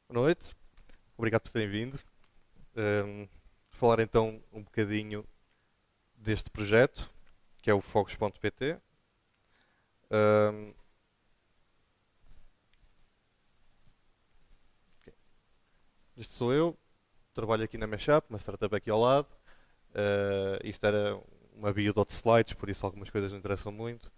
Boa noite, obrigado por terem vindo. Falar então um bocadinho deste projeto, que é o Fogos.pt. Um, Este sou eu, trabalho aqui na Mashup, uma startup aqui ao lado. Isto era uma bio de outros slides, por isso algumas coisas não interessam muito.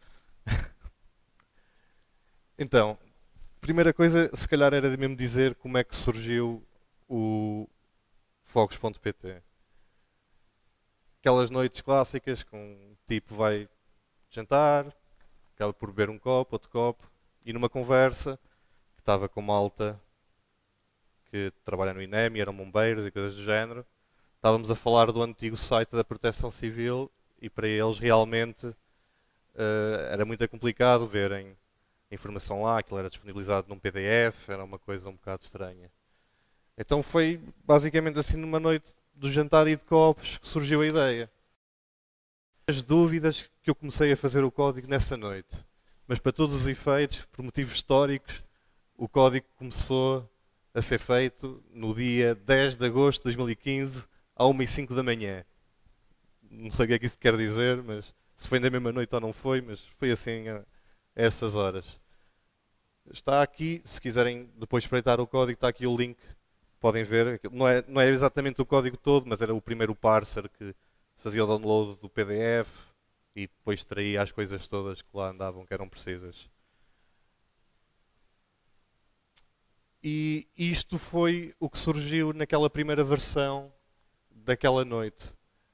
Então, primeira coisa, se calhar era de mesmo dizer como é que surgiu o Fogos.pt. Aquelas noites clássicas com um tipo vai jantar, acaba por beber um copo, outro copo, e numa conversa que estava com malta que trabalha no INEM, eram bombeiros e coisas do género, estávamos a falar do antigo site da Proteção Civil e para eles realmente era muito complicado verem a informação lá, aquilo era disponibilizado num PDF, era uma coisa um bocado estranha. Então foi basicamente assim numa noite do jantar e de copos que surgiu a ideia. As dúvidas que eu comecei a fazer o código nessa noite. Mas para todos os efeitos, por motivos históricos, o código começou a ser feito no dia 10 de agosto de 2015, à 1h05 da manhã. Não sei o que é que isso quer dizer, mas se foi na mesma noite ou não foi, mas foi assim a essas horas. Está aqui, se quiserem depois espreitar o código, está aqui o link, podem ver. Não é exatamente o código todo, mas era o primeiro parser que fazia o download do PDF e depois extraía as coisas todas que lá andavam, que eram precisas. E isto foi o que surgiu naquela primeira versão daquela noite.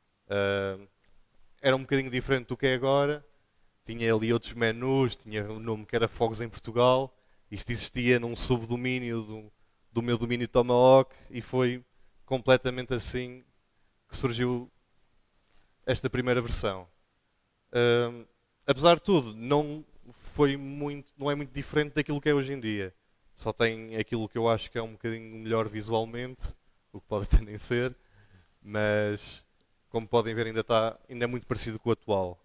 Era um bocadinho diferente do que é agora. Tinha ali outros menus, tinha um nome que era Fogos em Portugal. Isto existia num subdomínio do meu domínio Tomahawk e foi completamente assim que surgiu esta primeira versão. Apesar de tudo, não é muito diferente daquilo que é hoje em dia. Só tem aquilo que eu acho que é um bocadinho melhor visualmente, o que pode até nem ser, mas como podem ver ainda é muito parecido com o atual.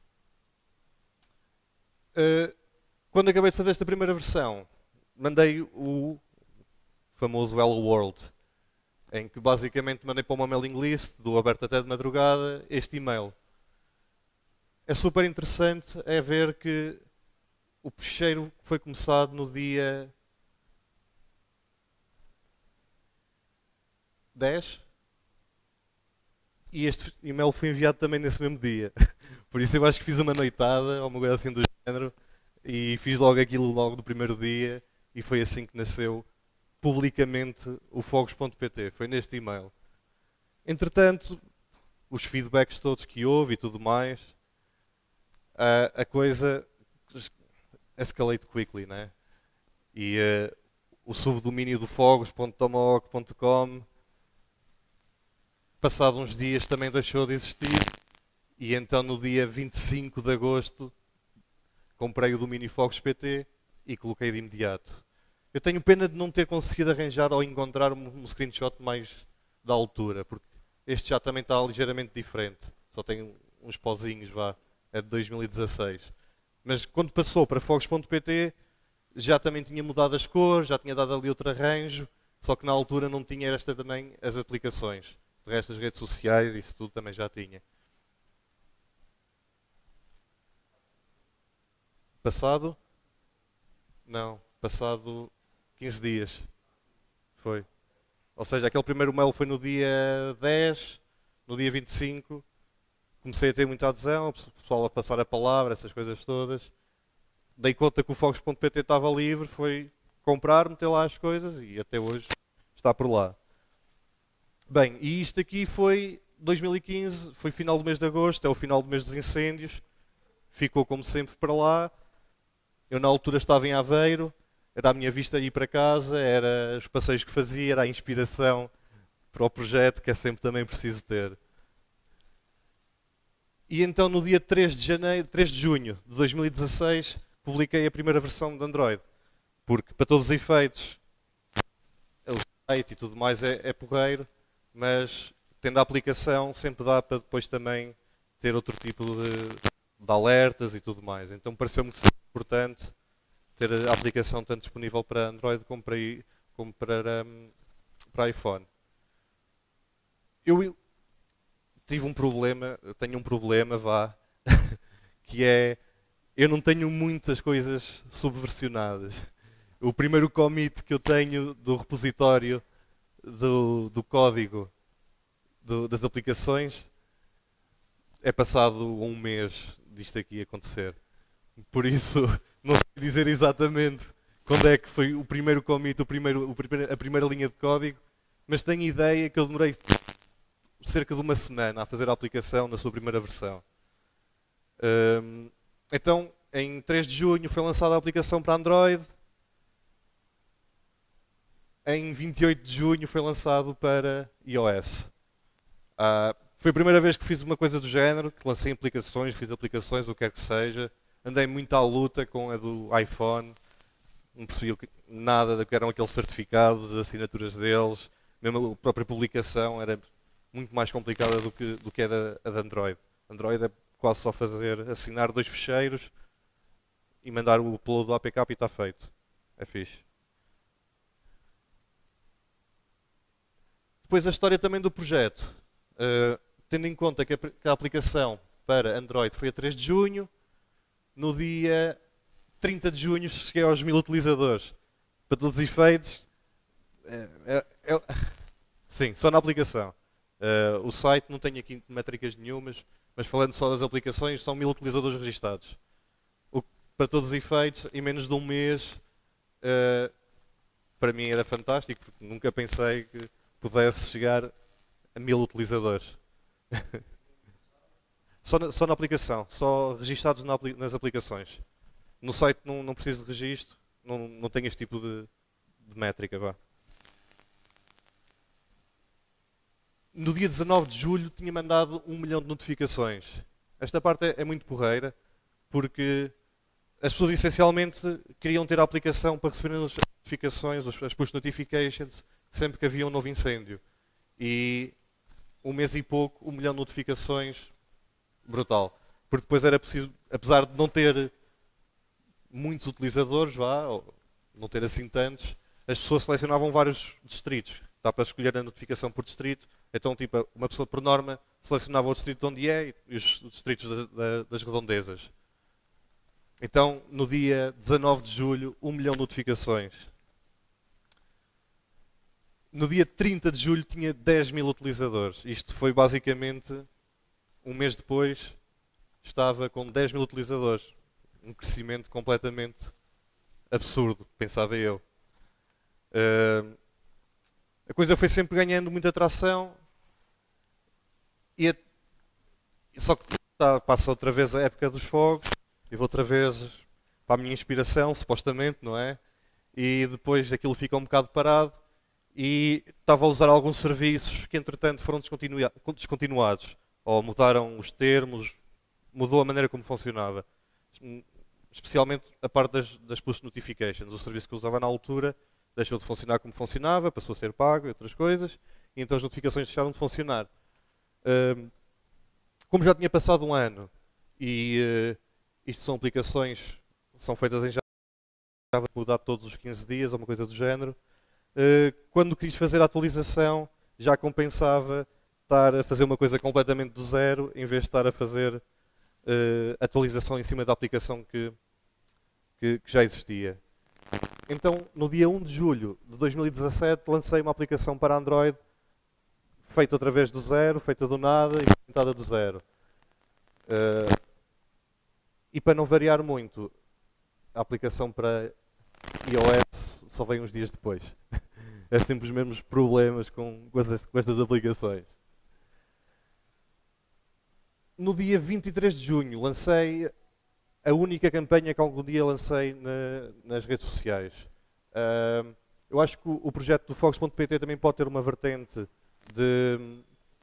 Quando acabei de fazer esta primeira versão, mandei o famoso Hello World, em que basicamente mandei para uma mailing list do aberto até de madrugada este e-mail. É super interessante ver que o fecheiro foi começado no dia 10 e este e-mail foi enviado também nesse mesmo dia. Por isso eu acho que fiz uma noitada ou uma coisa assim do género e fiz logo aquilo logo no primeiro dia e foi assim que nasceu publicamente o Fogos.pt. Foi neste e-mail. Entretanto, os feedbacks todos que houve e tudo mais, a coisa escalate quickly, né? E o subdomínio do fogos.tomahawk.com passado uns dias também deixou de existir e então no dia 25 de agosto comprei o domínio Fogos.pt e coloquei de imediato. Eu tenho pena de não ter conseguido arranjar ou encontrar um screenshot mais da altura, porque este já também está ligeiramente diferente. Só tem uns pozinhos, vá. É de 2016. Mas quando passou para Fogos.pt já também tinha mudado as cores, já tinha dado ali outro arranjo, só que na altura não tinha esta também as aplicações. De resto, as redes sociais, isso tudo também já tinha. Passado? Não. Passado 15 dias. Foi. Ou seja, aquele primeiro mail foi no dia 10, no dia 25. Comecei a ter muita adesão, o pessoal a passar a palavra, essas coisas todas. Dei conta que o Fogos.pt estava livre, foi comprar, meter lá as coisas e até hoje está por lá. Bem, e isto aqui foi 2015, foi final do mês de agosto, é o final do mês dos incêndios. Ficou como sempre para lá. Eu na altura estava em Aveiro, era a minha vista ir para casa, era os passeios que fazia, era a inspiração para o projeto que é sempre também preciso ter. E então no dia 3 de junho de 2016, publiquei a primeira versão de Android. Porque para todos os efeitos, o site e tudo mais é porreiro, mas tendo a aplicação sempre dá para depois também ter outro tipo de alertas e tudo mais. Então pareceu-me importante ter a aplicação tanto disponível para Android como como para iPhone. Eu tive um problema, eu tenho um problema, vá, que é, eu não tenho muitas coisas subversionadas. O primeiro commit que eu tenho do repositório do código das aplicações é passado um mês disto aqui acontecer. Por isso, não sei dizer exatamente quando é que foi o primeiro commit, a primeira linha de código, mas tenho ideia que eu demorei cerca de uma semana a fazer a aplicação na sua primeira versão. Então, em 3 de junho foi lançada a aplicação para Android. Em 28 de junho foi lançado para iOS. Foi a primeira vez que fiz uma coisa do género, que lancei aplicações, fiz aplicações, o que quer que seja. Andei muito à luta com a do iPhone. Não percebi nada do que eram aqueles certificados, as assinaturas deles. Mesmo a própria publicação era muito mais complicada do que a da Android. Android é quase só assinar 2 ficheiros e mandar o upload do APK e está feito. É fixe. Depois a história também do projeto. Tendo em conta que a aplicação para Android foi a 3 de junho, no dia 30 de junho cheguei aos 1000 utilizadores. Para todos os efeitos, sim, só na aplicação. O site não tem aqui métricas nenhumas, mas falando só das aplicações, são 1000 utilizadores registados. Para todos os efeitos, em menos de um mês, para mim era fantástico, porque nunca pensei que pudesse chegar a 1000 utilizadores. Só na aplicação, só registados nas aplicações. No site não preciso de registro, não tenho este tipo de métrica. Vá. No dia 19 de julho tinha mandado 1 milhão de notificações. Esta parte é muito porreira, porque as pessoas essencialmente queriam ter a aplicação para receber as notificações, as push notifications, sempre que havia um novo incêndio. E um mês e pouco, 1 milhão de notificações, brutal. Porque depois era preciso, apesar de não ter muitos utilizadores, ou não ter assim tantos, as pessoas selecionavam vários distritos. Dá para escolher a notificação por distrito. Então, tipo, uma pessoa por norma selecionava o distrito onde é e os distritos das redondezas. Então, no dia 19 de julho, 1 milhão de notificações. No dia 30 de julho tinha 10.000 utilizadores. Isto foi basicamente, um mês depois, estava com 10.000 utilizadores. Um crescimento completamente absurdo, pensava eu. A coisa foi sempre ganhando muita atração. Só que passa outra vez a época dos fogos. E vou outra vez para a minha inspiração, supostamente, não é? E depois aquilo fica um bocado parado. E estava a usar alguns serviços que entretanto foram descontinuados. Ou mudaram os termos, mudou a maneira como funcionava. Especialmente a parte das push notifications. O serviço que eu usava na altura deixou de funcionar como funcionava, passou a ser pago e outras coisas. E então as notificações deixaram de funcionar. Como já tinha passado um ano e isto são aplicações, são feitas em Java, mudar todos os 15 dias ou uma coisa do género. Quando quis fazer a atualização, já compensava estar a fazer uma coisa completamente do zero, em vez de estar a fazer atualização em cima da aplicação que já existia. Então, no dia 1 de julho de 2017, lancei uma aplicação para Android, feita outra vez do zero, feita do nada e implementada do zero. E para não variar muito, a aplicação para iOS só vem uns dias depois. É sempre os mesmos problemas com estas aplicações. No dia 23 de junho lancei a única campanha que algum dia lancei nas redes sociais. Eu acho que o projeto do Fogos.pt também pode ter uma vertente de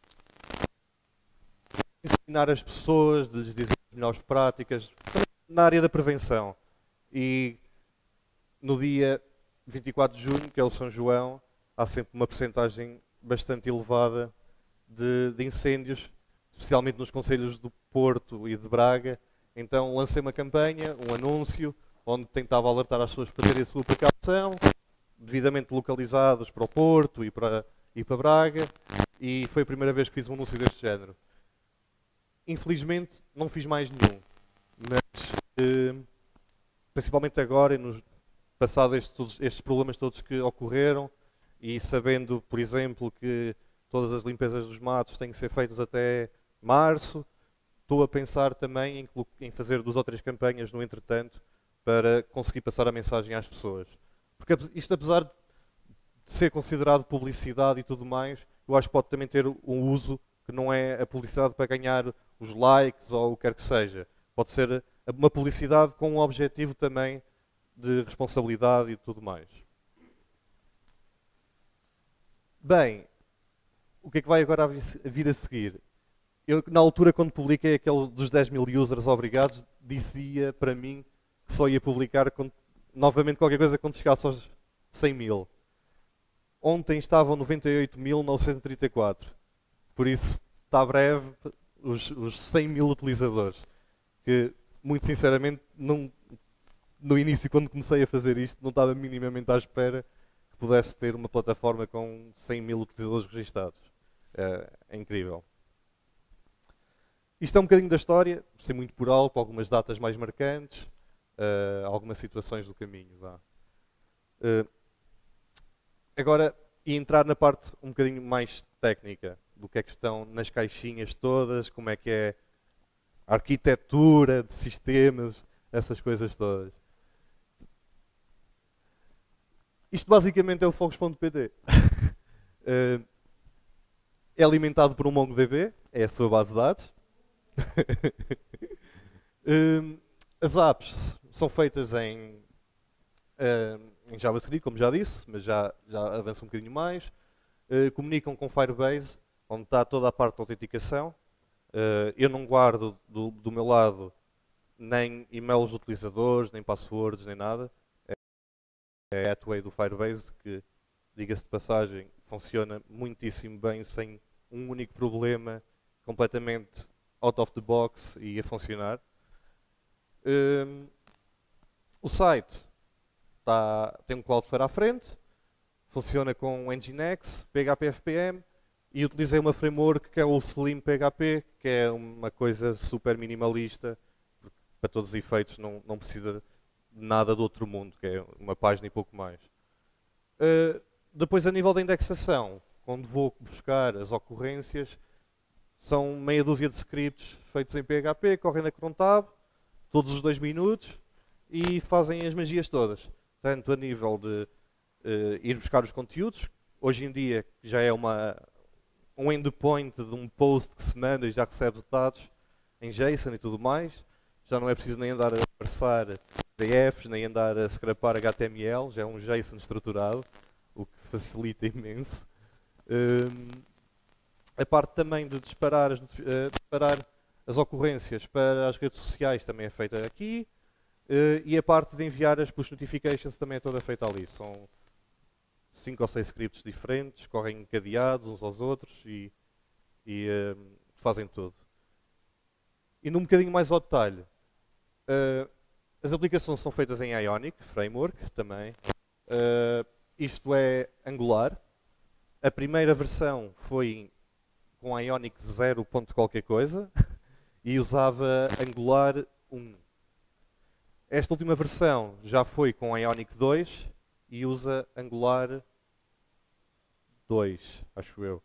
ensinar as pessoas, de lhes dizer as melhores práticas, na área da prevenção. E no dia 24 de junho, que é o São João, há sempre uma percentagem bastante elevada de incêndios, especialmente nos concelhos do Porto e de Braga. Então lancei uma campanha, um anúncio, onde tentava alertar as pessoas para terem a sua precaução devidamente localizados para o Porto e para Braga, e foi a primeira vez que fiz um anúncio deste género. Infelizmente não fiz mais nenhum, mas principalmente agora, passado estes problemas todos que ocorreram, e sabendo, por exemplo, que todas as limpezas dos matos têm que ser feitas até março, estou a pensar também em fazer 2 ou 3 campanhas no entretanto para conseguir passar a mensagem às pessoas. Porque isto, apesar de ser considerado publicidade e tudo mais, eu acho que pode também ter um uso que não é a publicidade para ganhar os likes ou o que quer que seja. Pode ser uma publicidade com um objetivo também de responsabilidade e tudo mais. Bem, o que é que vai agora vir a seguir? Eu, na altura, quando publiquei aquele dos 10 mil users obrigados, dizia para mim que só ia publicar novamente qualquer coisa quando chegasse aos 100 mil. Ontem estavam 98.934. Por isso, está breve os 100 mil utilizadores. Que, muito sinceramente, no início, quando comecei a fazer isto, não estava minimamente à espera que pudesse ter uma plataforma com 100 mil utilizadores registados. É incrível. Isto é um bocadinho da história, sem muito por alto, algumas datas mais marcantes, algumas situações do caminho. Agora, e entrar na parte um bocadinho mais técnica, do que é que estão nas caixinhas todas, como é que é a arquitetura de sistemas, essas coisas todas. Isto basicamente é o Fogos.pt. É alimentado por um MongoDB, é a sua base de dados. As apps são feitas em JavaScript, como já disse, mas já avança um bocadinho mais. Comunicam com Firebase, onde está toda a parte de autenticação. Eu não guardo do meu lado nem e-mails de utilizadores, nem passwords, nem nada. É a gateway do Firebase, que, diga-se de passagem, funciona muitíssimo bem, sem um único problema, completamente out of the box e a funcionar. O site tem um Cloudflare à frente, funciona com Nginx, PHP FPM, e utilizei uma framework que é o Slim PHP, que é uma coisa super minimalista, porque para todos os efeitos não precisa de nada do outro mundo, que é uma página e pouco mais. Depois, a nível da indexação, quando vou buscar as ocorrências, são meia dúzia de scripts feitos em PHP, correm na cron tab, todos os 2 minutos, e fazem as magias todas. Tanto a nível de ir buscar os conteúdos, hoje em dia já é um endpoint de um post que se manda e já recebe dados em JSON e tudo mais. Já não é preciso nem andar a parsar DFs, nem andar a scrapar HTML, já é um JSON estruturado, o que facilita imenso. A parte também de disparar as ocorrências para as redes sociais também é feita aqui. E a parte de enviar as push notifications também é toda feita ali. São 5 ou 6 scripts diferentes, correm encadeados uns aos outros e fazem tudo. E num bocadinho mais ao detalhe, as aplicações são feitas em Ionic Framework também. Isto é Angular. A primeira versão foi com Ionic 0. qualquer coisa e usava Angular 1. Esta última versão já foi com Ionic 2 e usa Angular 2, acho eu.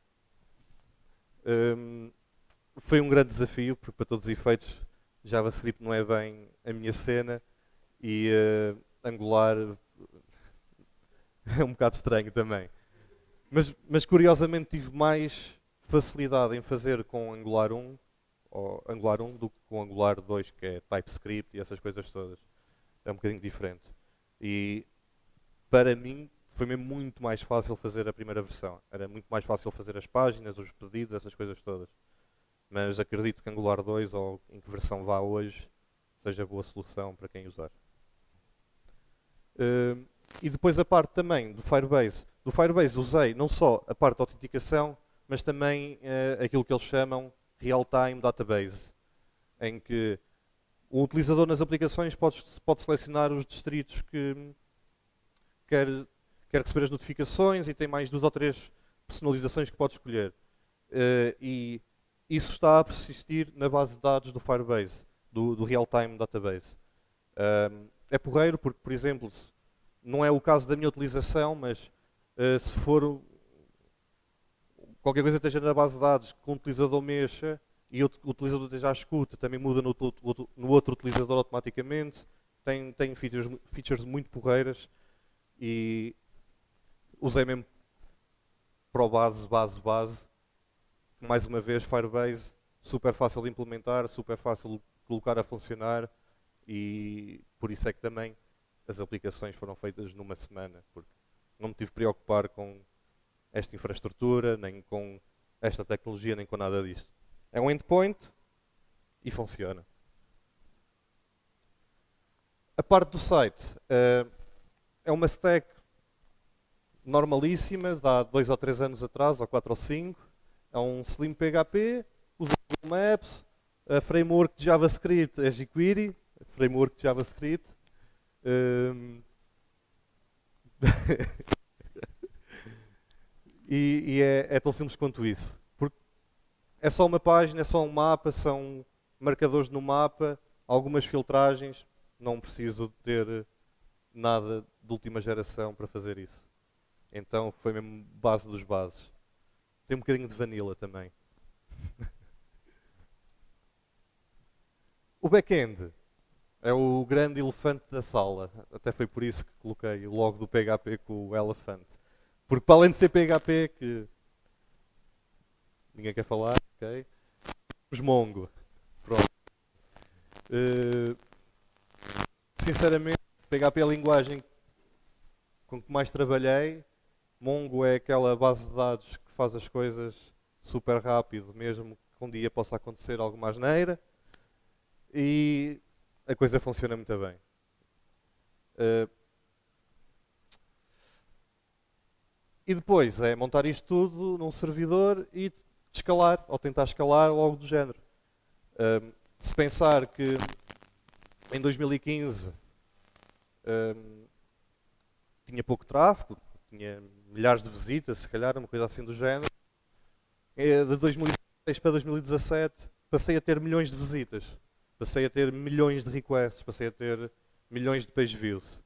Foi um grande desafio, porque para todos os efeitos JavaScript não é bem a minha cena e Angular é um bocado estranho também. Mas curiosamente tive mais facilidade em fazer com Angular 1 do que com Angular 2, que é TypeScript e essas coisas todas. É um bocadinho diferente. E para mim foi mesmo muito mais fácil fazer a primeira versão. Era muito mais fácil fazer as páginas, os pedidos, essas coisas todas. Mas acredito que Angular 2, ou em que versão vá hoje, seja boa solução para quem usar. E depois a parte também do Firebase. Do Firebase usei não só a parte da autenticação, mas também aquilo que eles chamam Real-Time Database, em que o utilizador nas aplicações pode selecionar os distritos que quer quer receber as notificações e tem mais 2 ou 3 personalizações que pode escolher. E isso está a persistir na base de dados do Firebase, do Real-Time Database. É porreiro porque, por exemplo, não é o caso da minha utilização, mas se for qualquer coisa que esteja na base de dados que um utilizador mexa e o utilizador esteja à escuta, também muda no outro utilizador automaticamente. Tem features muito porreiras e usei mesmo para o base. Mais uma vez, Firebase, super fácil de implementar, super fácil de colocar a funcionar e por isso é que também as aplicações foram feitas numa semana, porque não me tive de preocupar com esta infraestrutura, nem com esta tecnologia, nem com nada disto. É um endpoint e funciona. A parte do site é uma stack normalíssima, de há 2 ou 3 anos atrás, ou 4 ou 5. É um Slim PHP, usa Google Maps, a framework de JavaScript é jQuery, framework de JavaScript. E é tão simples quanto isso. Porque é só uma página, é só um mapa, são marcadores no mapa, algumas filtragens, não preciso ter nada de última geração para fazer isso. Então foi mesmo base dos bases. Tem um bocadinho de vanilla também. O back-end é o grande elefante da sala. Até foi por isso que coloquei o logo do PHP com o elefante. Porque para além de ser PHP, que ninguém quer falar, ok? Os Mongo. Pronto. Sinceramente, PHP é a linguagem com que mais trabalhei. Mongo é aquela base de dados que faz as coisas super rápido, mesmo que um dia possa acontecer alguma asneira. E a coisa funciona muito bem. E depois é montar isto tudo num servidor e escalar, ou tentar escalar, ou algo do género. Se pensar que em 2015 tinha pouco tráfego, tinha milhares de visitas, se calhar, uma coisa assim do género, de 2016 para 2017 passei a ter milhões de visitas, passei a ter milhões de requests, passei a ter milhões de page views.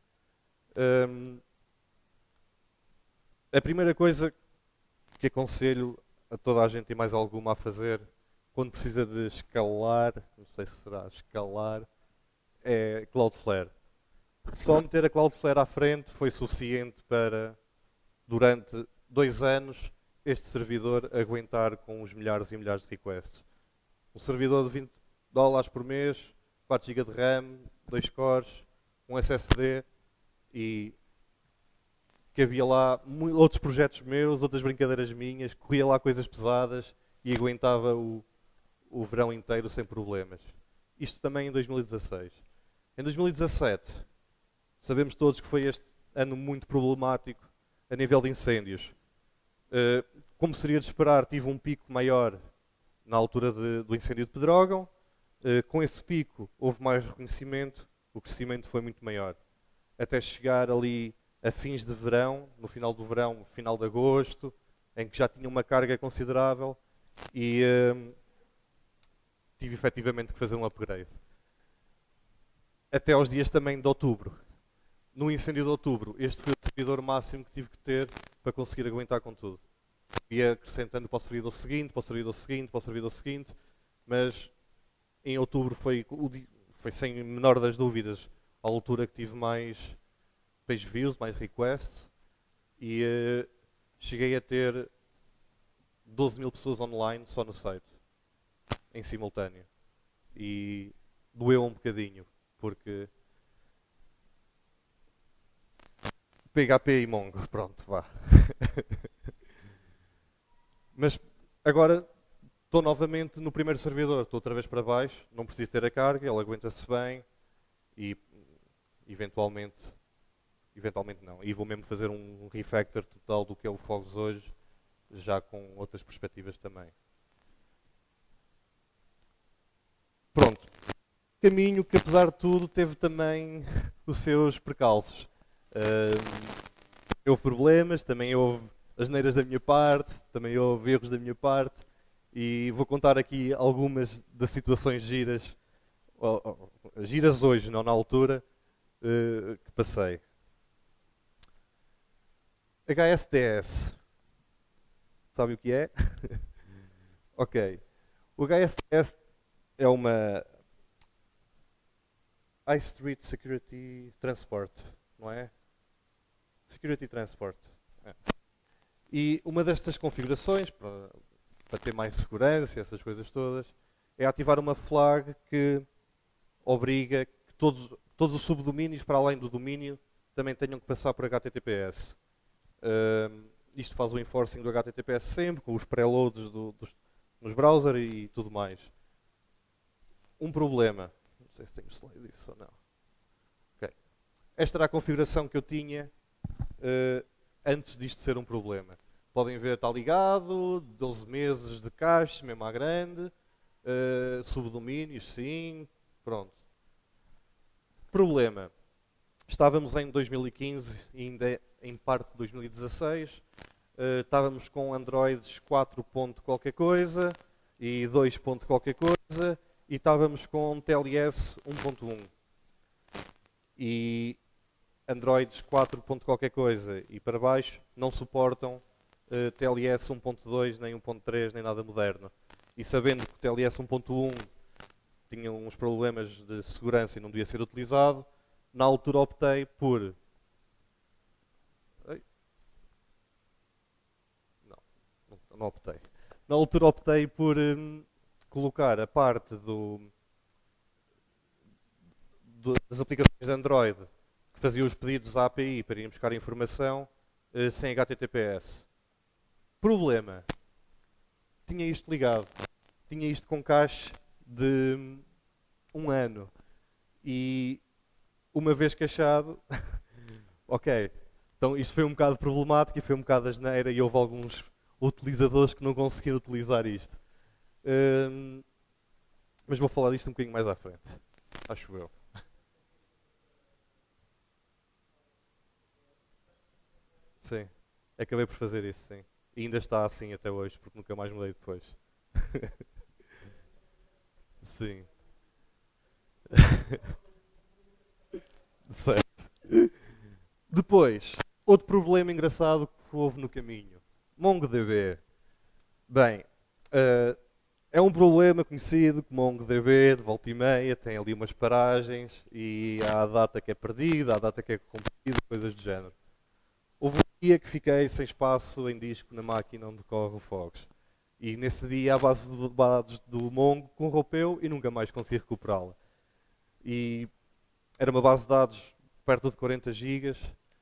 A primeira coisa que aconselho a toda a gente e mais alguma a fazer quando precisa de escalar, não sei se será escalar, é Cloudflare. Só meter a Cloudflare à frente foi suficiente para, durante 2 anos, este servidor aguentar com os milhares e milhares de requests. Um servidor de $20 por mês, 4 GB de RAM, 2 cores, um SSD e que havia lá outros projetos meus, outras brincadeiras minhas, corria lá coisas pesadas e aguentava o verão inteiro sem problemas. Isto também em 2016. Em 2017, sabemos todos que foi este ano muito problemático a nível de incêndios. Como seria de esperar, tive um pico maior na altura do incêndio de Pedrógão. Com esse pico houve mais reconhecimento, o crescimento foi muito maior. Até chegar ali a fins de verão, no final do verão, final de agosto, em que já tinha uma carga considerável e tive efetivamente que fazer um upgrade. Até aos dias também de outubro. No incêndio de outubro, este foi o servidor máximo que tive que ter para conseguir aguentar com tudo. Ia acrescentando para o servidor seguinte, para o servidor seguinte, para o servidor seguinte, mas em outubro foi sem menor das dúvidas a altura que tive mais page views, mais requests e cheguei a ter 12 mil pessoas online só no site, em simultâneo. E doeu um bocadinho, porque PHP e Mongo, pronto, vá. Mas agora estou novamente no primeiro servidor, estou outra vez para baixo, não preciso ter a carga, ele aguenta-se bem e eventualmente não. E vou mesmo fazer um refactor total do que é o Fogs hoje, já com outras perspectivas também. Pronto. Caminho que, apesar de tudo, teve também os seus percalços. houve problemas, também houve asneiras da minha parte, também houve erros da minha parte, e vou contar aqui algumas das situações giras, giras hoje, não na altura, que passei. HSTS, sabe o que é? Ok. O HSTS é uma High Street Security Transport, não é? Security Transport. É. E uma destas configurações, para ter mais segurança, essas coisas todas, é ativar uma flag que obriga que todos os subdomínios, para além do domínio, também tenham que passar por HTTPS. Isto faz o enforcing do HTTPS sempre, com os preloads nos browsers e tudo mais. Um problema. Não sei se tenho slide disso ou não. Okay. Esta era a configuração que eu tinha antes disto ser um problema. Podem ver, está ligado, 12 meses de cache, mesmo à grande, subdomínios, sim, pronto. Problema. Estávamos em 2015 e ainda em parte de 2016. Estávamos com Androids 4 ponto qualquer coisa e 2 ponto qualquer coisa e estávamos com TLS 1.1. E Androids 4 ponto qualquer coisa e para baixo não suportam TLS 1.2, nem 1.3, nem nada moderno. E sabendo que o TLS 1.1 tinha uns problemas de segurança e não devia ser utilizado, na altura optei por... Não optei. Na altura optei por colocar a parte das aplicações de Android que faziam os pedidos à API para ir buscar informação sem HTTPS. Problema. Tinha isto ligado. Tinha isto com cache de um ano. E uma vez cachado, ok. Então isto foi um bocado problemático e foi um bocado asneira e houve alguns utilizadores que não conseguiram utilizar isto. Mas vou falar disto um bocadinho mais à frente. Acho eu. Sim. Acabei por fazer isso, sim. E ainda está assim até hoje, porque nunca mais mudei depois. Sim. Certo. Depois, outro problema engraçado que houve no caminho. MongoDB. Bem, é um problema conhecido que MongoDB, de volta e meia, tem ali umas paragens e há a data que é perdida, há a data que é corrompida, coisas do género. Houve um dia que fiquei sem espaço em disco na máquina onde corre o Fox. E nesse dia a base de dados do Mongo corrompeu e nunca mais consegui recuperá-la. E era uma base de dados perto de 40 gigas,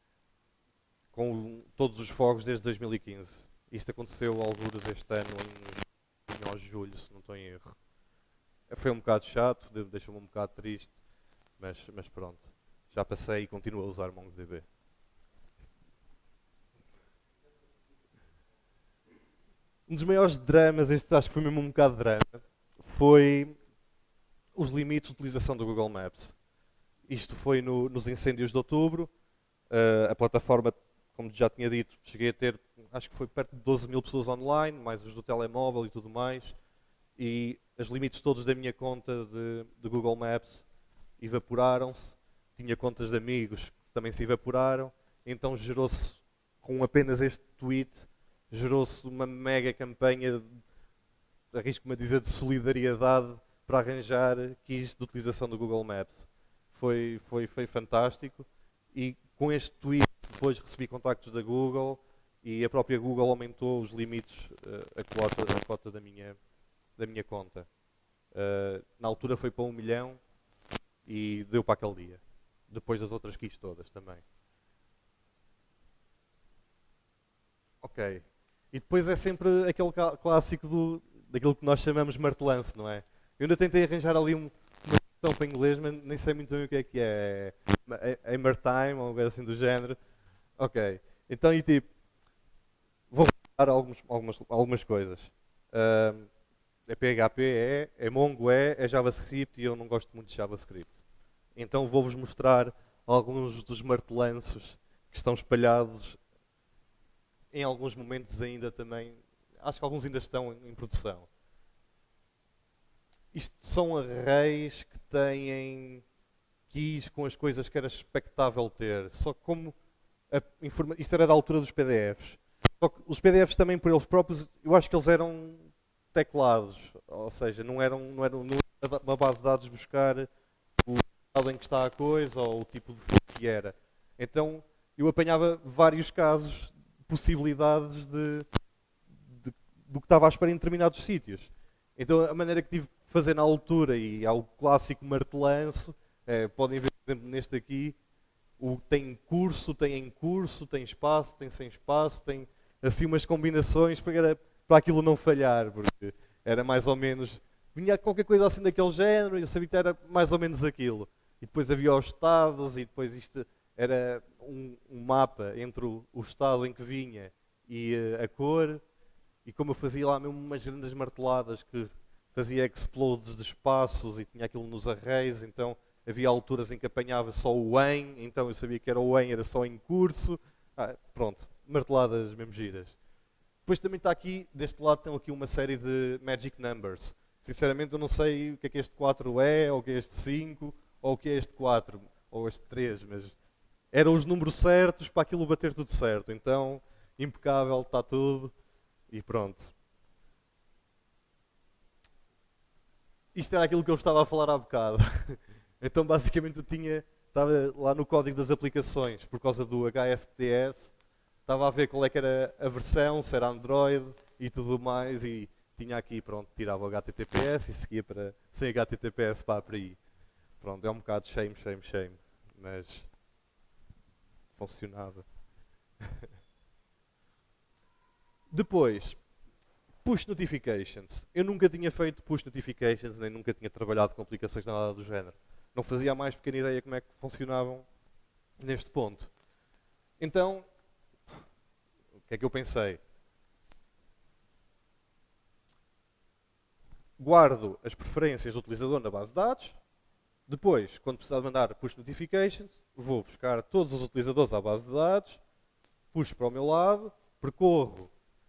com todos os fogos desde 2015. Isto aconteceu alguns este ano, em junho ou julho, se não estou em erro. Foi um bocado chato, deixou-me um bocado triste, mas pronto. Já passei e continuo a usar MongoDB. Um dos maiores dramas, este acho que foi mesmo um bocado de drama, foi os limites de utilização do Google Maps. Isto foi nos incêndios de outubro. A plataforma, como já tinha dito, cheguei a ter, acho que foi perto de 12 mil pessoas online, mais os do telemóvel e tudo mais. E os limites todos da minha conta de Google Maps evaporaram-se. Tinha contas de amigos que também se evaporaram. Então gerou-se, com apenas este tweet, gerou-se uma mega campanha, arrisco-me a dizer, de solidariedade para arranjar keys de utilização do Google Maps. Foi fantástico e com este tweet depois recebi contactos da Google e a própria Google aumentou os limites, a cota da minha conta. Na altura foi para 1 milhão e deu para aquele dia. Depois das outras keys todas também. Ok. E depois é sempre aquele clássico daquilo que nós chamamos martelance, não é? Eu ainda tentei arranjar ali uma expressão para inglês, mas nem sei muito bem o que é que é. É Time ou algo assim do género. Ok. Então, e tipo, vou falar algumas coisas. É PHP, é Mongo, é JavaScript e eu não gosto muito de JavaScript. Então vou-vos mostrar alguns dos martelanços que estão espalhados em alguns momentos ainda também, acho que alguns ainda estão em produção. Isto são arrays que têm keys com as coisas que era expectável ter. Só que como isto era da altura dos PDFs. Só que os PDFs também por eles próprios, eu acho que eles eram teclados. Ou seja, não era uma base de dados buscar o estado em que está a coisa ou o tipo de fogo que era. Então eu apanhava vários casos, possibilidades do que estava à espera em determinados sítios. Então a maneira que tive de fazer na altura, e ao clássico martelanço, podem ver, por exemplo, neste aqui, o tem curso, tem em curso, tem espaço, tem sem espaço, tem assim umas combinações para aquilo não falhar, porque era mais ou menos, vinha qualquer coisa assim daquele género e eu sabia que era mais ou menos aquilo. E depois havia os estados e depois isto era um mapa entre o estado em que vinha e a cor. E como eu fazia lá mesmo umas grandes marteladas que fazia explodes de espaços e tinha aquilo nos arrays, então havia alturas em que apanhava só o em, então eu sabia que era o em, era só em curso. Pronto, marteladas mesmo giras. Depois também está aqui, deste lado tem aqui uma série de magic numbers. Sinceramente eu não sei o que é que este 4 é, ou o que é este 5, ou o que é este 4, ou este 3, mas eram os números certos para aquilo bater tudo certo. Então, impecável, está tudo, e pronto. Isto era aquilo que eu estava a falar há bocado. Então, basicamente, estava lá no código das aplicações, por causa do HSTS, estava a ver qual é que era a versão, se era Android e tudo mais, e tinha aqui, pronto, tirava o HTTPS e seguia sem HTTPS para aí. Pronto, é um bocado shame, mas funcionava. Depois, push notifications. Eu nunca tinha feito push notifications, nem nunca tinha trabalhado com aplicações nada do género. Não fazia a mais pequena ideia como é que funcionavam neste ponto. Então, o que é que eu pensei? Guardo as preferências do utilizador na base de dados. Depois, quando precisar de mandar push notifications, vou buscar todos os utilizadores à base de dados, puxo para o meu lado, percorro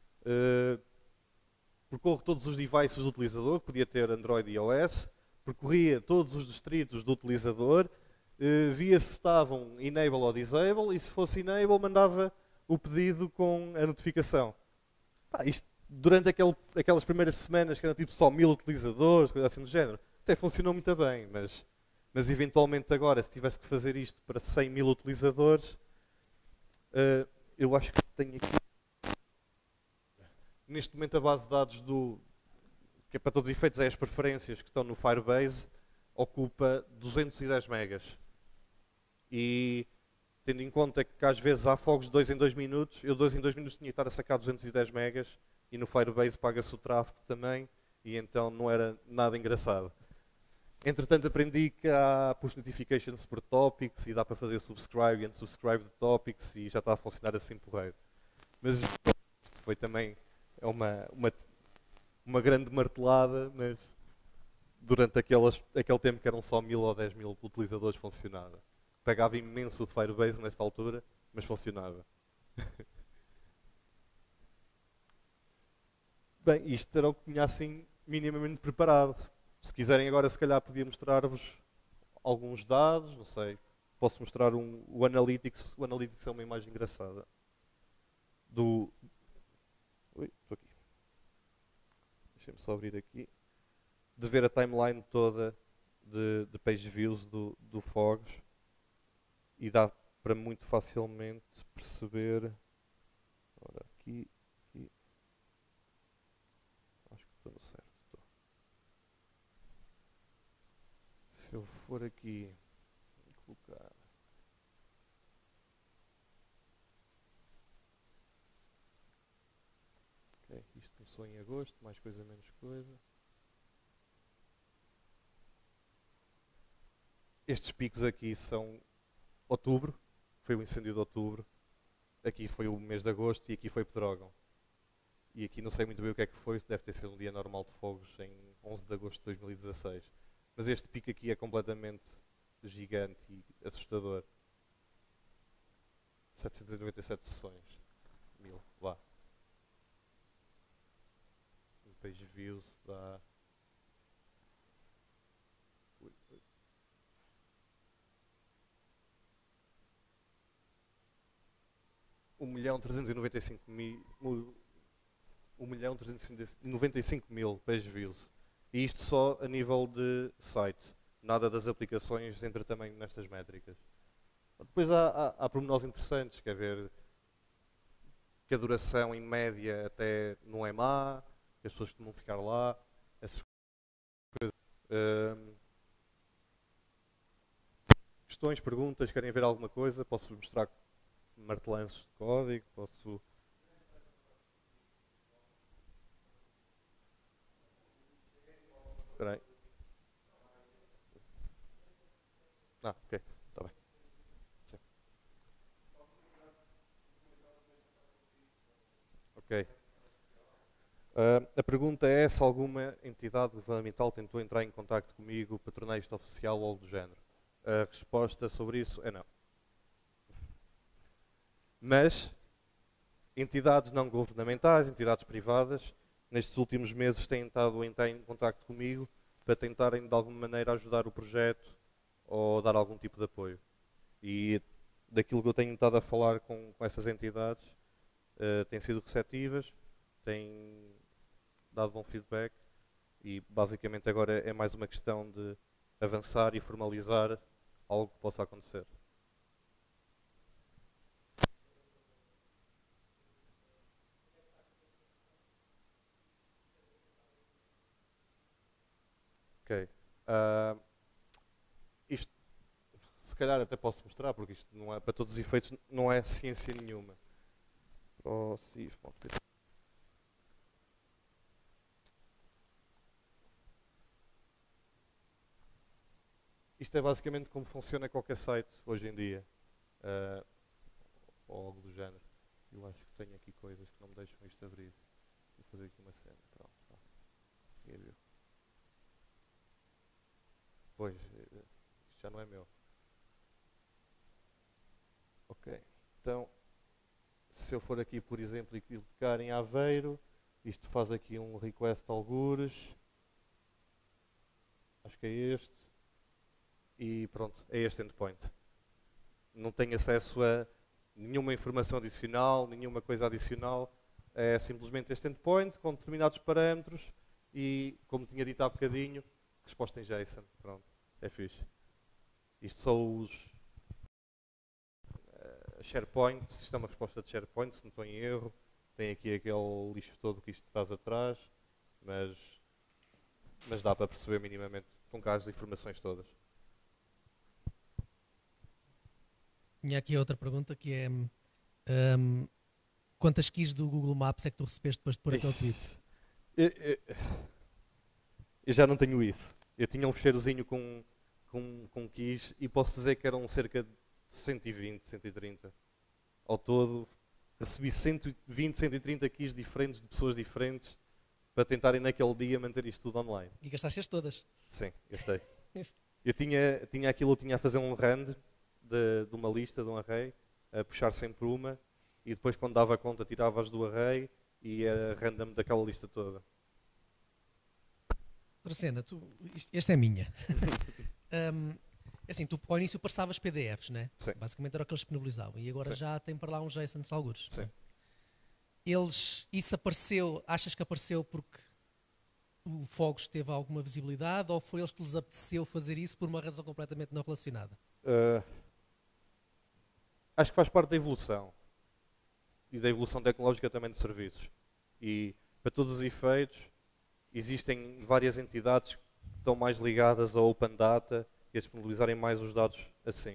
todos os devices do utilizador, que podia ter Android e iOS, percorria todos os distritos do utilizador, via se estavam enable ou disable, e se fosse enable, mandava o pedido com a notificação. Isto, durante aquelas primeiras semanas, que eram tipo só 1000 utilizadores, coisa assim do género, até funcionou muito bem, mas eventualmente agora, se tivesse que fazer isto para 100.000 utilizadores, eu acho que tenho aqui, neste momento, a base de dados que é para todos os efeitos, é as preferências que estão no Firebase, ocupa 210 megas. E tendo em conta que às vezes há fogos de 2 em 2 minutos, eu 2 em 2 minutos tinha que estar a sacar 210 megas e no Firebase paga-se o tráfego também, e então não era nada engraçado. Entretanto aprendi que há push notifications por topics e dá para fazer subscribe e unsubscribe de topics e já está a funcionar assim porreiro. Mas isto foi também uma grande martelada, mas durante aquele tempo que eram só 1000 ou 10.000 utilizadores funcionava. Pegava imenso de Firebase nesta altura, mas funcionava. Bem, isto era o que tinha assim minimamente preparado. Se quiserem agora, se calhar podia mostrar-vos alguns dados, não sei. Posso mostrar o Analytics. O Analytics é uma imagem engraçada. Ui, estou aqui. Deixem-me só abrir aqui. De ver a timeline toda de page views do Fogs. E dá para muito facilmente perceber. Ora, aqui. Acho que estou no certo. Se eu for aqui e colocar. Ok, isto começou em agosto, mais coisa, menos coisa. Estes picos aqui são outubro, foi o incêndio de outubro. Aqui foi o mês de agosto e aqui foi Pedrógão. E aqui não sei muito bem o que é que foi, deve ter sido um dia normal de fogos em 11 de agosto de 2016. Mas este pico aqui é completamente gigante e assustador. 797 sessões. mil, vá. Um page views dá... 1.395.000 page views. E isto só a nível de site. Nada das aplicações entra também nestas métricas. Depois há pormenores interessantes, quer ver que a duração em média até não é má, que as pessoas costumam ficar lá, essas coisas. Questões, perguntas, querem ver alguma coisa? Posso mostrar martelanços de código, posso... Espera aí. Ok, está bem. Sim. Ok. A pergunta é se alguma entidade governamental tentou entrar em contacto comigo para tornar isto oficial ou algo do género. A resposta sobre isso é não. Mas entidades não governamentais, entidades privadas, nestes últimos meses têm estado a entrar em contacto comigo para tentarem de alguma maneira ajudar o projeto ou dar algum tipo de apoio. E daquilo que eu tenho estado a falar com essas entidades, têm sido receptivas, têm dado bom feedback e basicamente agora é mais uma questão de avançar e formalizar algo que possa acontecer. Ok. Isto, se calhar até posso mostrar, porque isto não é, para todos os efeitos não é ciência nenhuma. ProSIF.pt. Isto é basicamente como funciona qualquer site hoje em dia. Ou algo do género. Eu acho que tenho aqui coisas que não me deixam isto abrir. Vou fazer aqui uma cena. Pronto. Ninguém viu. Pois, isto já não é meu. Ok. Então, se eu for aqui, por exemplo, e clicar em Aveiro, isto faz aqui um request algures. Acho que é este. E pronto, é este endpoint. Não tenho acesso a nenhuma informação adicional, nenhuma coisa adicional. É simplesmente este endpoint com determinados parâmetros e, como tinha dito há bocadinho, resposta em JSON. Pronto, é fixe. Isto são os SharePoint, isto é uma resposta de SharePoint, se não estou em erro. Tem aqui aquele lixo todo que isto traz atrás, mas dá para perceber minimamente com cá as informações todas. Tinha aqui outra pergunta que é quantas keys do Google Maps é que tu recebeste depois de pôr aquele tweet? Eu já não tenho isso. Eu tinha um fecheirozinho com keys e posso dizer que eram cerca de 120, 130. Ao todo, recebi 120, 130 keys diferentes de pessoas diferentes para tentarem naquele dia manter isto tudo online. E gastaste-as todas? Sim, gastei. Eu tinha aquilo, eu tinha a fazer um rand de uma lista, de um array, a puxar sempre uma, e depois quando dava conta tirava-as do array e era random daquela lista toda. Dracena, esta é minha. Assim, tu ao início passavas PDFs, né? Sim. Basicamente era o que eles disponibilizavam. E agora Sim. já tem para lá uns JSON de algures. Sim. Isso apareceu, achas que apareceu porque o Fogos teve alguma visibilidade ou foi eles que lhes apeteceu fazer isso por uma razão completamente não relacionada? Acho que faz parte da evolução. E da evolução tecnológica também de serviços. E, para todos os efeitos, existem várias entidades que estão mais ligadas ao Open Data e a disponibilizarem mais os dados assim.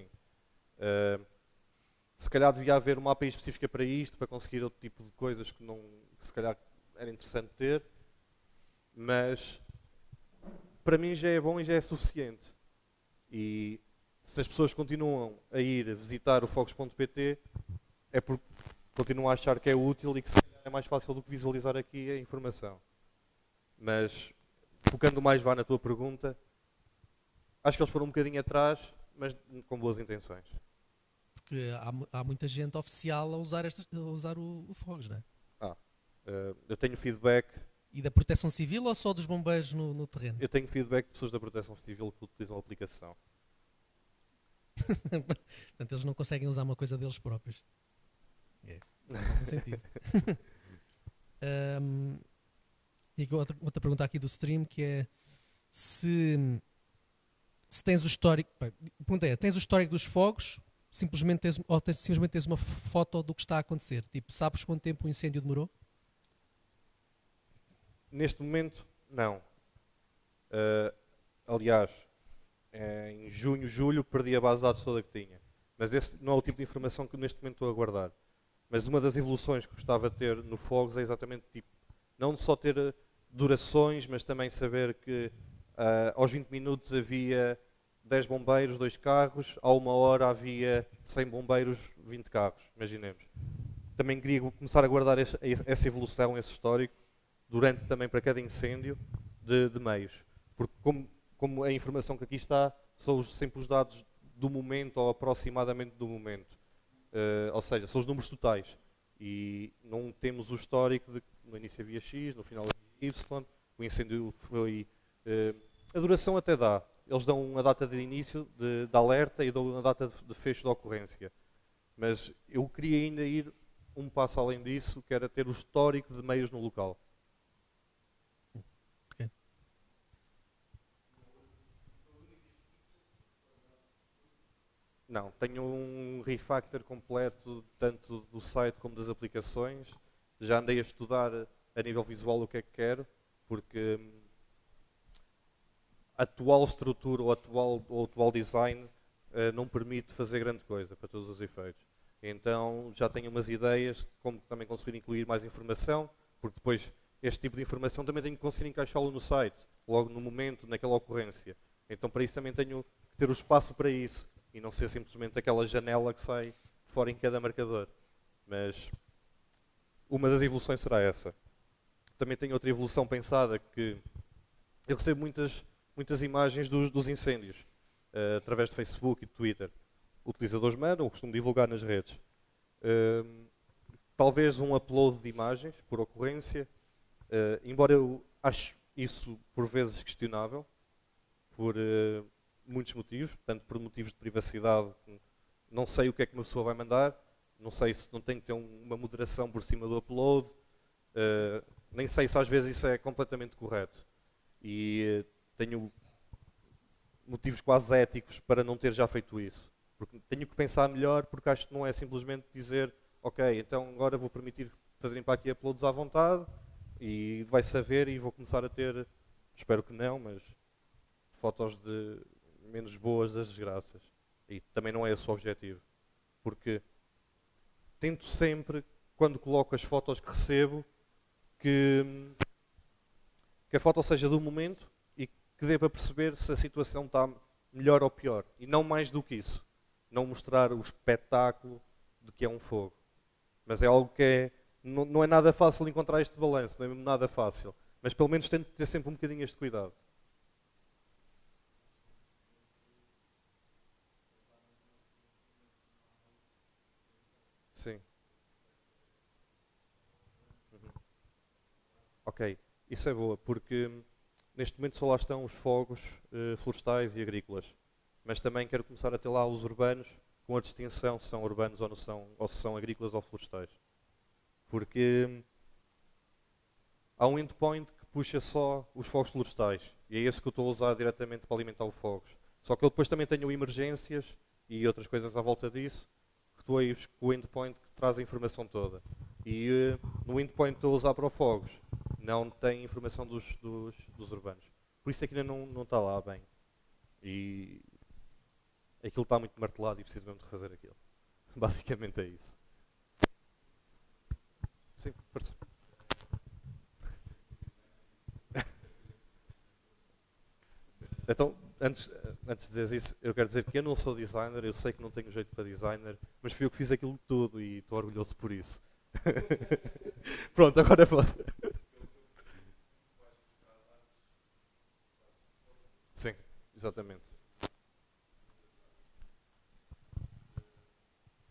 Se calhar devia haver uma API específica para isto, para conseguir outro tipo de coisas que se calhar era interessante ter, mas para mim já é bom e já é suficiente. E se as pessoas continuam a ir visitar o fogos.pt é porque continuam a achar que é útil e que se calhar é mais fácil do que visualizar aqui a informação. Mas, focando mais na tua pergunta, acho que eles foram um bocadinho atrás, mas com boas intenções. Porque há muita gente oficial a usar, a usar o Fogos, não é? Eu tenho feedback. E da Proteção Civil ou só dos bombeiros no terreno? Eu tenho feedback de pessoas da Proteção Civil que utilizam a aplicação. Portanto, eles não conseguem usar uma coisa deles próprios. Faz algum sentido. E outra pergunta aqui do stream, que é se tens o histórico. A pergunta é: tens o histórico dos fogos, simplesmente simplesmente tens uma foto do que está a acontecer? Tipo, sabes quanto tempo o incêndio demorou? Neste momento, não. Aliás, em junho, julho, perdi a base de dados toda que tinha. Mas esse não é o tipo de informação que neste momento estou a guardar. Mas uma das evoluções que gostava de ter no Fogos é exatamente tipo, não só ter durações, mas também saber que aos 20 minutos havia 10 bombeiros, 2 carros, a 1 hora havia 100 bombeiros, 20 carros, imaginemos. Também queria começar a guardar essa evolução, esse histórico, durante também para cada incêndio de meios. Porque como a informação que aqui está, são sempre os dados do momento ou aproximadamente do momento. Ou seja, são os números totais. E não temos o histórico de que no início havia X, no final havia Y, o incêndio foi... a duração até dá. Eles dão a data de início de alerta e dão a data de fecho da ocorrência. Mas eu queria ainda ir um passo além disso, que era ter o histórico de meios no local. Okay. Não, tenho um refactor completo, tanto do site como das aplicações. Já andei a estudar a nível visual o que é que quero, porque a atual estrutura ou atual design não permite fazer grande coisa para todos os efeitos. Então já tenho umas ideias de como também conseguir incluir mais informação, porque depois este tipo de informação também tenho que conseguir encaixá-lo no site, logo no momento, naquela ocorrência. Então para isso também tenho que ter o espaço para isso e não ser simplesmente aquela janela que sai fora em cada marcador. Mas uma das evoluções será essa. Também tenho outra evolução pensada, que eu recebo muitas imagens dos incêndios através de Facebook e de Twitter. Utilizadores mandam, eu costumo divulgar nas redes. Talvez um upload de imagens por ocorrência, embora eu ache isso por vezes questionável, por muitos motivos, tanto por motivos de privacidade, não sei o que é que uma pessoa vai mandar, não sei se não tem que ter uma moderação por cima do upload, nem sei se às vezes isso é completamente correto. E tenho motivos quase éticos para não ter já feito isso. Porque tenho que pensar melhor, porque acho que não é simplesmente dizer ok, então agora vou permitir fazerem para aqui uploads à vontade e vai saber e vou começar a ter, espero que não, mas fotos de menos boas das desgraças. E também não é esse o objetivo. Porque tento sempre, quando coloco as fotos que recebo, que a foto seja do momento e que dê para perceber se a situação está melhor ou pior. E não mais do que isso. Não mostrar o espetáculo de que é um fogo. Mas é algo que não é nada fácil encontrar este balanço, não é mesmo nada fácil. Mas pelo menos tento ter sempre um bocadinho este cuidado. Sim. Uhum. Ok, isso é boa, porque neste momento só lá estão os fogos florestais e agrícolas. Mas também quero começar a ter lá os urbanos, com a distinção se são urbanos ou, não são, ou se são agrícolas ou florestais. Porque há um endpoint que puxa só os fogos florestais. E é esse que eu estou a usar diretamente para alimentar os fogos. Só que eu depois também tenho emergências e outras coisas à volta disso, que estou aí com o endpoint que traz a informação toda. E no endpoint que estou a usar para os fogos, não tem informação dos urbanos. Por isso é que ainda não está lá bem. E aquilo está muito martelado e preciso mesmo de refazer aquilo. Basicamente é isso. Sim, força. Então, antes de dizer isso, eu quero dizer que eu não sou designer, eu sei que não tenho jeito para designer, mas fui eu que fiz aquilo tudo e estou orgulhoso por isso. Pronto, agora posso. Sim, exatamente.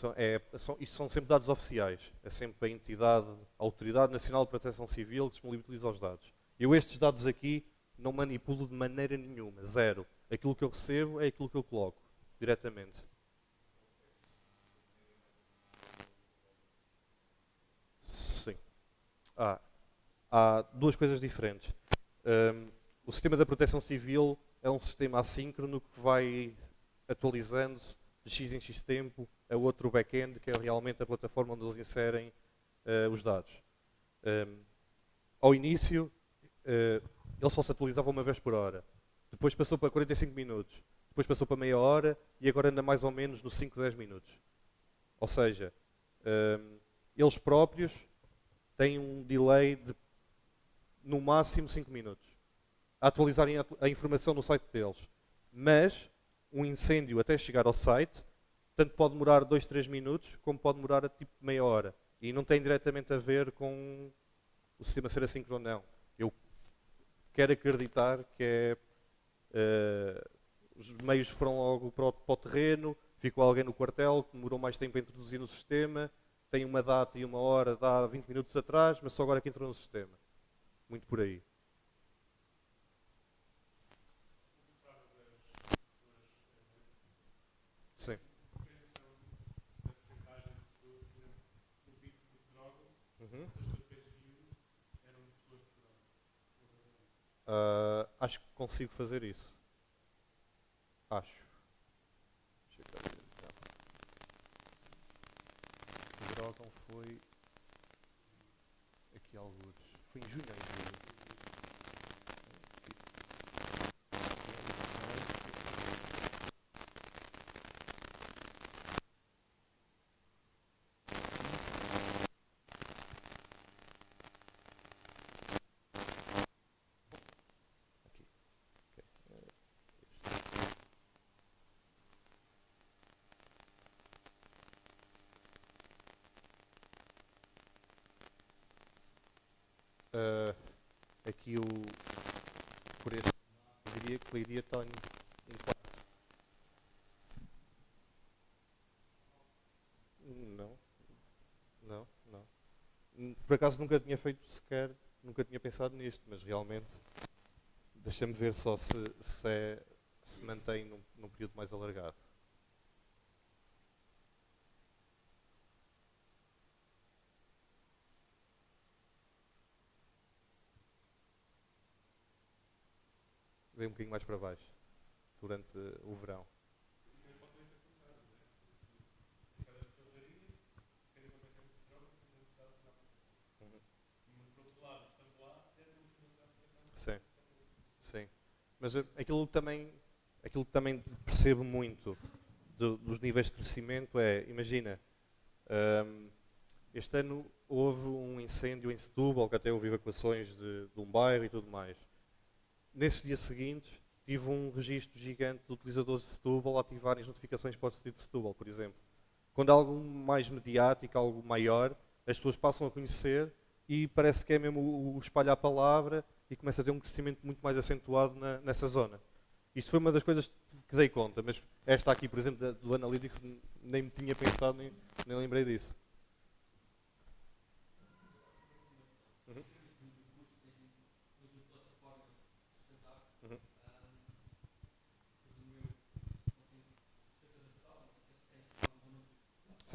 Isto são sempre dados oficiais. É sempre a Autoridade Nacional de Proteção Civil que disponibiliza os dados. Eu estes dados aqui não manipulo de maneira nenhuma, zero. Aquilo que eu recebo é aquilo que eu coloco, diretamente. Sim. Há duas coisas diferentes. O sistema da proteção civil é um sistema assíncrono que vai atualizando-se de X em X tempo a outro back-end, que é realmente a plataforma onde eles inserem os dados. Ao início, ele só se atualizava uma vez por hora. Depois passou para 45 minutos. Depois passou para meia hora e agora anda mais ou menos nos 5, 10 minutos. Ou seja, eles próprios têm um delay de no máximo 5 minutos a atualizarem a informação no site deles. Mas um incêndio até chegar ao site, tanto pode demorar 2, 3 minutos, como pode demorar tipo meia hora. E não tem diretamente a ver com o sistema ser assíncrono ou não. Eu quero acreditar que os meios foram logo para o terreno, ficou alguém no quartel que demorou mais tempo a introduzir no sistema, tem uma data e uma hora de há 20 minutos atrás, mas só agora que entrou no sistema. Muito por aí. Sim. Uhum. Acho que consigo fazer isso. Acho. Deixa eu ver então. O Drogon foi aqui alguns. Foi em junho ou em julho? Aqui por este, eu diria que Leiria está em quarto. Não, não. Por acaso nunca tinha feito sequer, nunca tinha pensado nisto, mas realmente deixa-me ver só se mantém num período mais alargado. Vem um bocadinho mais para baixo, durante o verão. Sim, sim. Mas aquilo que também percebo muito dos níveis de crescimento é, imagina, este ano houve um incêndio em Setúbal, que até houve evacuações de um bairro e tudo mais. Nesses dias seguintes, tive um registro gigante de utilizadores de Setúbal a ativarem as notificações para o distrito de Setúbal, por exemplo. Quando há algo mais mediático, algo maior, as pessoas passam a conhecer e parece que é mesmo o espalhar a palavra e começa a ter um crescimento muito mais acentuado nessa zona. Isto foi uma das coisas que dei conta, mas esta aqui, por exemplo, do Analytics, nem me tinha pensado, nem lembrei disso. Uhum. Uhum. Sim.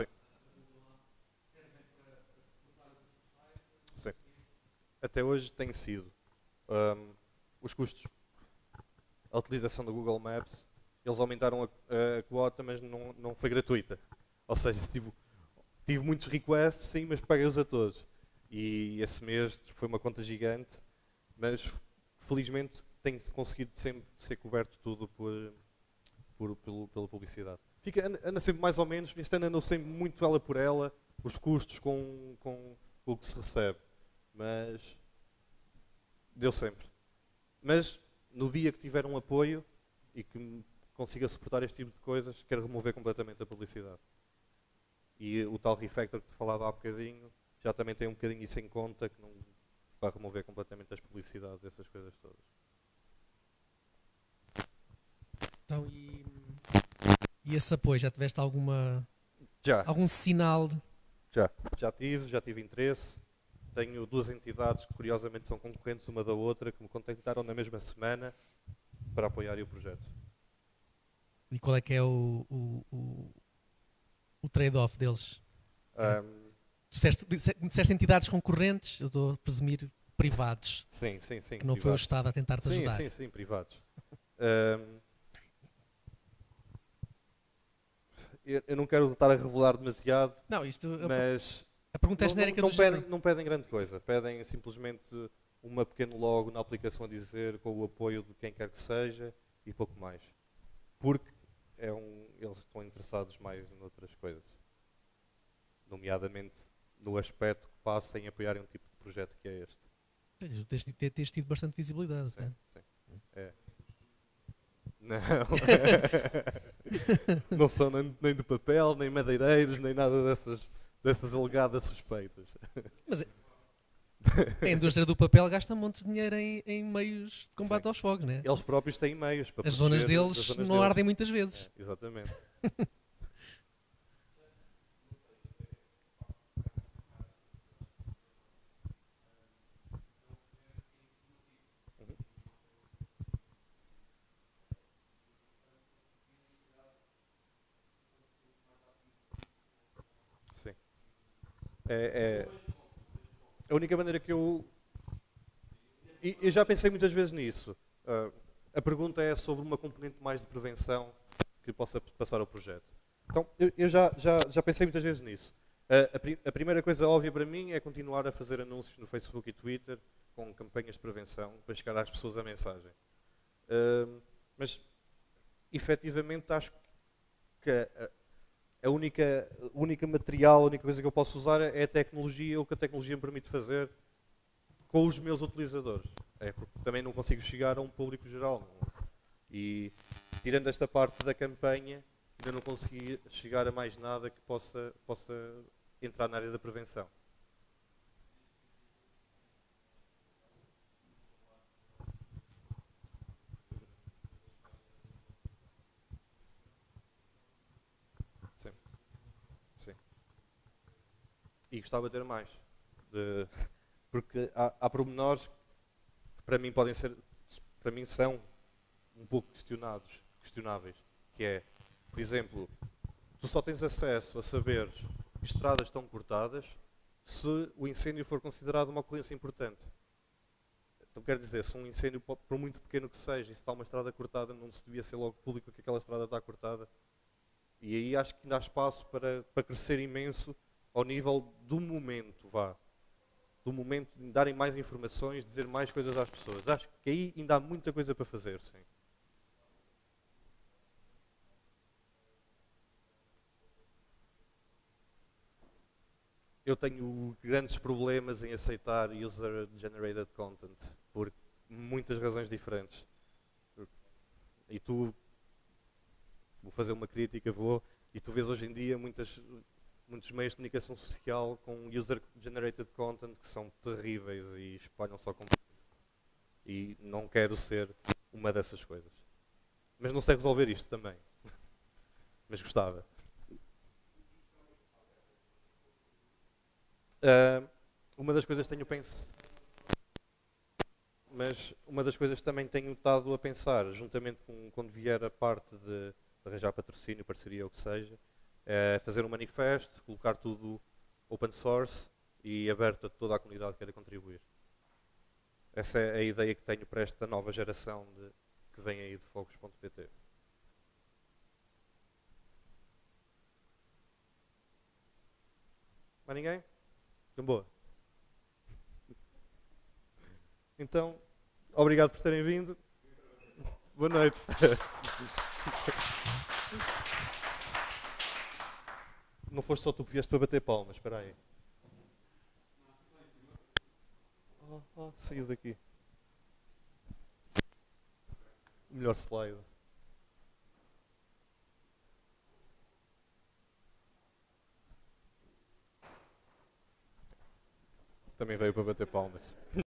Sim. Até hoje tem sido. Os custos, a utilização do Google Maps, eles aumentaram a quota, mas não foi gratuita. Ou seja, tive muitos requests, sim, mas paguei-os a todos. E esse mês foi uma conta gigante, mas felizmente tem conseguido sempre ser coberto tudo pela publicidade. Anda sempre mais ou menos, este ano andou sempre muito ela por ela, os custos com o que se recebe. Mas deu sempre. Mas no dia que tiver um apoio e que consiga suportar este tipo de coisas, quero remover completamente a publicidade. E o tal refactor que te falava há bocadinho, já também tem um bocadinho isso em conta, que não vai remover completamente as publicidades, essas coisas todas. Então, e esse apoio, já tiveste alguma Já, algum sinal de... já tive interesse. Tenho duas entidades que curiosamente são concorrentes uma da outra que me contactaram na mesma semana para apoiarem o projeto. E qual é que é o trade-off deles? Ahm, Disseste entidades concorrentes, eu estou a presumir privados, sim, que não foi o privados. Estado a tentar-te ajudar. Sim, privados. Ahm, eu não quero estar a revelar demasiado, Não, isto, mas a pergunta é genérica do género. não pedem grande coisa. Pedem simplesmente uma pequeno logo na aplicação a dizer com o apoio de quem quer que seja e pouco mais. Porque eles estão interessados mais noutras coisas. Nomeadamente no aspecto que passa em apoiarem um tipo de projeto que é este. Tens tido bastante visibilidade. Sim, Né? sim. É. Não. Não são nem de papel, nem madeireiros, nem nada dessas alegadas suspeitas. Mas a indústria do papel gasta um monte de dinheiro em meios de combate Sim. aos fogos, né? Eles próprios têm meios para As zonas proteger deles as zonas não deles. ardem muitas vezes. É, exatamente. Uhum. Sim. É a única maneira que eu já pensei muitas vezes nisso. A pergunta é sobre uma componente mais de prevenção que possa passar ao projeto. Então, eu já pensei muitas vezes nisso. A primeira coisa óbvia para mim é continuar a fazer anúncios no Facebook e Twitter com campanhas de prevenção para chegar às pessoas a mensagem. Mas, efetivamente, acho que o único material, a única coisa que eu posso usar é a tecnologia, o que a tecnologia me permite fazer com os meus utilizadores. É porque também não consigo chegar a um público geral. E, tirando esta parte da campanha, ainda não consegui chegar a mais nada que possa entrar na área da prevenção. Sim, sim. E gostava de ter mais. Porque há pormenores que para mim são um pouco questionáveis. Que é, por exemplo, tu só tens acesso a saberes que estradas estão cortadas se o incêndio for considerado uma ocorrência importante. Então quer dizer, se um incêndio, por muito pequeno que seja, e se está uma estrada cortada, não se devia ser logo público que aquela estrada está cortada. E aí acho que ainda há espaço para crescer imenso ao nível do momento, do momento de darem mais informações, dizer mais coisas às pessoas. Acho que aí ainda há muita coisa para fazer, sim. Eu tenho grandes problemas em aceitar user-generated content, por muitas razões diferentes. E vou fazer uma crítica, e tu vês hoje em dia muitos meios de comunicação social com user-generated content que são terríveis e espalham só como... E não quero ser uma dessas coisas. Mas não sei resolver isto também. Mas gostava. Uma das coisas que tenho pensado, mas uma das coisas que também tenho estado a pensar, juntamente com quando vier a parte de arranjar patrocínio, parceria ou o que seja, é fazer um manifesto, colocar tudo open source e aberto a toda a comunidade que queira contribuir. Essa é a ideia que tenho para esta nova geração que vem aí de fogos.pt. Mais ninguém? Então, boa. Então, obrigado por terem vindo. Boa noite. Não foste só tu que vieste para bater palmas, espera aí. Saiu daqui. Melhor slide. Também veio para bater palmas.